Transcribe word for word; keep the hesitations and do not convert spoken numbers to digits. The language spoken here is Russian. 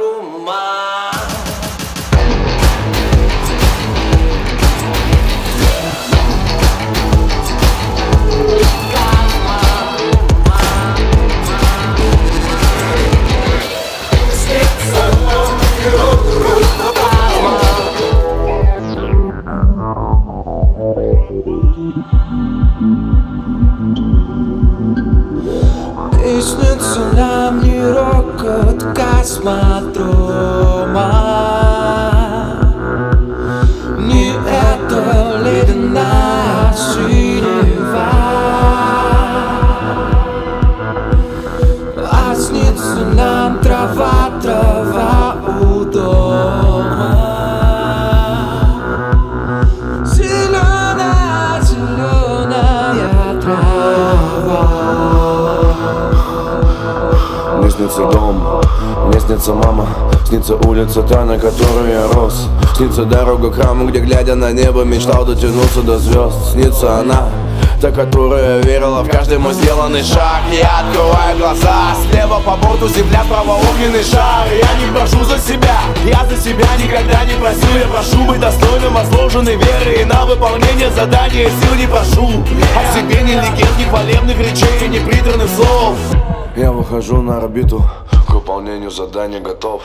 ума. И снится нам не рокот космодрома, не эта ледяная синева, а снится нам трава, трава у дома. Зеленая, зеленая трава. Мне снится дом, мне снится мама, снится улица та, на которой я рос. Снится дорога к храму, где, глядя на небо, мечтал дотянуться до звезд. Снится она, та, которая верила в каждый мой сделанный шаг. Я открываю глаза, слева по борту земля, справа огненный шар. Я не прошу за себя, я за себя никогда не просил. Я прошу быть достойным возложенной веры и на выполнение задания сил не прошу. От себе ни легенд, ни хвалебных речей, ни приторных слов. Я выхожу на орбиту, к выполнению задания готов.